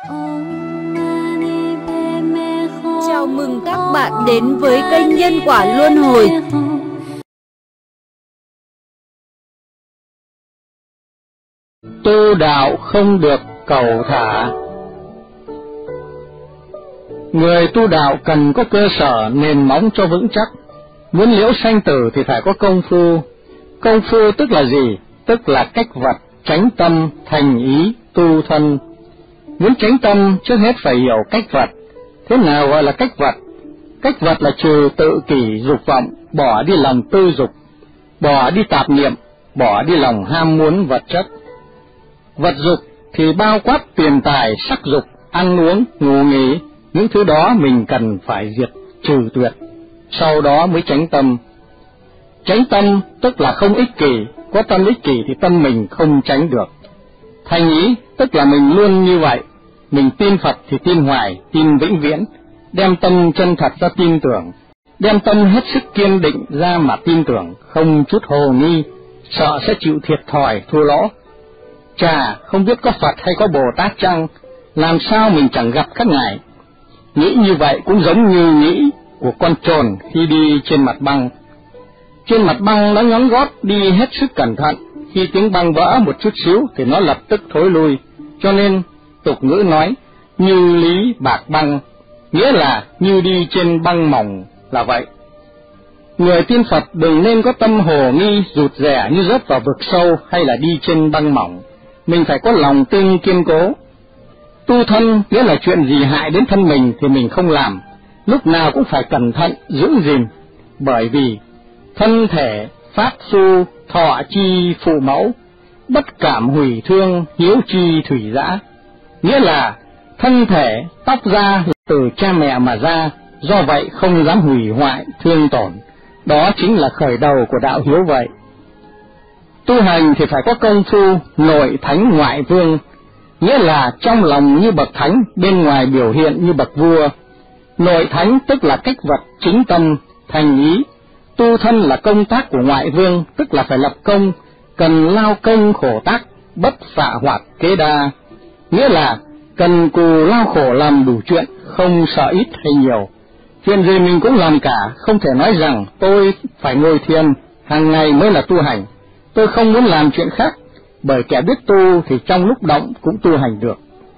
Chào mừng các bạn đến với kênh Nhân Quả Luân Hồi. Tu đạo không được cầu thả. Người tu đạo cần có cơ sở nền móng cho vững chắc. Muốn liễu sanh tử thì phải có công phu. Công phu tức là gì? Tức là cách vật, chánh tâm, thành ý, tu thân. Muốn chánh tâm trước hết phải hiểu cách vật. Thế nào gọi là cách vật? Cách vật là trừ tự kỷ dục vọng, bỏ đi lòng tư dục, bỏ đi tạp niệm, bỏ đi lòng ham muốn vật chất. Vật dục thì bao quát tiền tài, sắc dục, ăn uống, ngủ nghỉ, những thứ đó mình cần phải diệt trừ tuyệt, sau đó mới chánh tâm. Chánh tâm tức là không ích kỷ, có tâm ích kỷ thì tâm mình không tránh được. Thành ý tức là mình luôn như vậy, mình tin Phật thì tin hoài, tin vĩnh viễn, đem tâm chân thật ra tin tưởng, đem tâm hết sức kiên định ra mà tin tưởng, không chút hồ nghi, sợ sẽ chịu thiệt thòi thua lỗ. Chà, không biết có Phật hay có Bồ Tát chăng, làm sao mình chẳng gặp các ngài. Nghĩ như vậy cũng giống như nghĩ của con trồn khi đi trên mặt băng. Trên mặt băng nó nhón gót đi hết sức cẩn thận, khi tiếng băng vỡ một chút xíu thì nó lập tức thối lui, cho nên tục ngữ nói như lý bạc băng, nghĩa là như đi trên băng mỏng là vậy. Người tin Phật đừng nên có tâm hồ nghi rụt rè như rớt vào vực sâu hay là đi trên băng mỏng, mình phải có lòng tin kiên cố. Tu thân nghĩa là chuyện gì hại đến thân mình thì mình không làm, lúc nào cũng phải cẩn thận giữ gìn, bởi vì thân thể pháp su thọ chi phụ mẫu, bất cảm hủy thương hiếu chi thủy dã, nghĩa là thân thể tóc da từ cha mẹ mà ra, do vậy không dám hủy hoại thương tổn, đó chính là khởi đầu của đạo hiếu vậy. Tu hành thì phải có công phu nội thánh ngoại vương, nghĩa là trong lòng như bậc thánh, bên ngoài biểu hiện như bậc vua. Nội thánh tức là cách vật chính tâm, thành ý. Tu thân là công tác của ngoại vương, tức là phải lập công, cần lao công khổ tác, bất phạ hoạt kế đa, nghĩa là cần cù lao khổ làm đủ chuyện, không sợ ít hay nhiều. Chuyện gì mình cũng làm cả, không thể nói rằng tôi phải ngồi thiền hàng ngày mới là tu hành, tôi không muốn làm chuyện khác, bởi kẻ biết tu thì trong lúc động cũng tu hành được.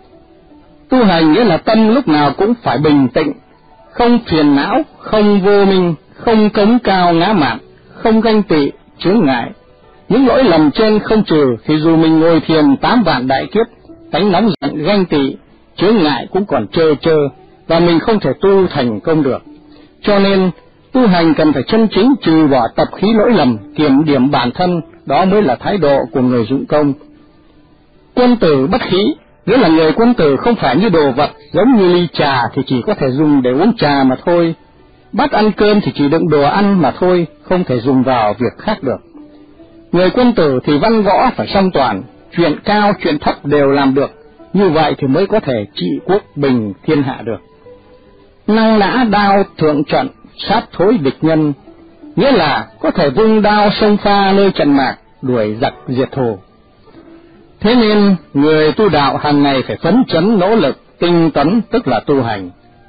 Tu hành nghĩa là tâm lúc nào cũng phải bình tĩnh, không phiền não, không vô minh, không cống cao ngã mạn, không ganh tị, chướng ngại. Những lỗi lầm trên không trừ thì dù mình ngồi thiền 8 vạn đại kiếp, tánh nóng giận ganh tị, chướng ngại cũng còn trơ trơ, và mình không thể tu thành công được. Cho nên tu hành cần phải chân chính trừ bỏ tập khí lỗi lầm, kiểm điểm bản thân, đó mới là thái độ của người dụng công. Quân tử bất khí, nghĩa là người quân tử không phải như đồ vật, giống như ly trà thì chỉ có thể dùng để uống trà mà thôi, bát ăn cơm thì chỉ đựng đồ ăn mà thôi, không thể dùng vào việc khác được. Người quân tử thì văn võ phải song toàn, chuyện cao chuyện thấp đều làm được, như vậy thì mới có thể trị quốc bình thiên hạ được. Năng nã đao thượng trận, sát thối địch nhân, nghĩa là có thể vung đao xông pha nơi trận mạc, đuổi giặc diệt thù. Thế nên người tu đạo hàng ngày phải phấn chấn nỗ lực, tinh tấn tức là tu hành.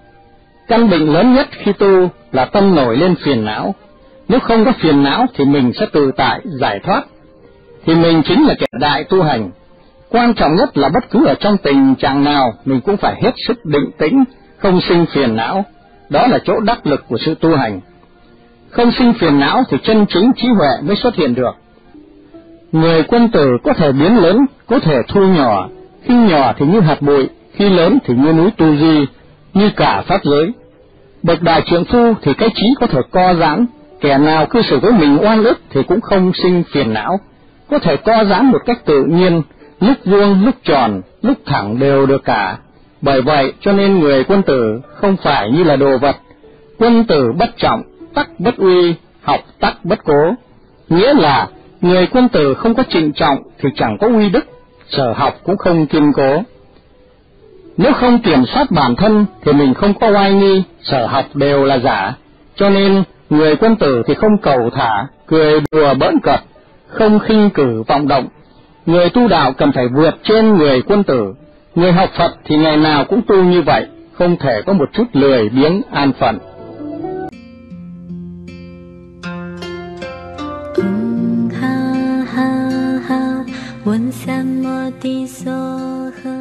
Căn bệnh lớn nhất khi tu là tâm nổi lên phiền não. Nếu không có phiền não thì mình sẽ tự tại, giải thoát, thì mình chính là kẻ đại tu hành. Quan trọng nhất là bất cứ ở trong tình trạng nào mình cũng phải hết sức định tĩnh, không sinh phiền não, đó là chỗ đắc lực của sự tu hành. Không sinh phiền não thì chân chính trí huệ mới xuất hiện được. Người quân tử có thể biến lớn, có thể thu nhỏ, khi nhỏ thì như hạt bụi, khi lớn thì như núi Tu Di, như cả pháp giới. Bậc đại trượng phu thì cái trí có thể co giãn, kẻ nào cư xử với mình oan ức thì cũng không sinh phiền não, có thể co giãn một cách tự nhiên, lúc vuông, lúc tròn, lúc thẳng đều được cả. Bởi vậy cho nên người quân tử không phải như là đồ vật. Quân tử bất trọng, tắc bất uy, học tắc bất cố, nghĩa là người quân tử không có trịnh trọng thì chẳng có uy đức, sở học cũng không kiên cố. Nếu không kiểm soát bản thân thì mình không có oai nghi, sở học đều là giả. Cho nên người quân tử thì không cầu thả, cười đùa bỡn cợt, không khinh cử vọng động. Người tu đạo cần phải vượt trên người quân tử, Người học Phật thì ngày nào cũng tu như vậy, không thể có một chút lười biếng an phận. Ha ha ha, 问三摩地所呵。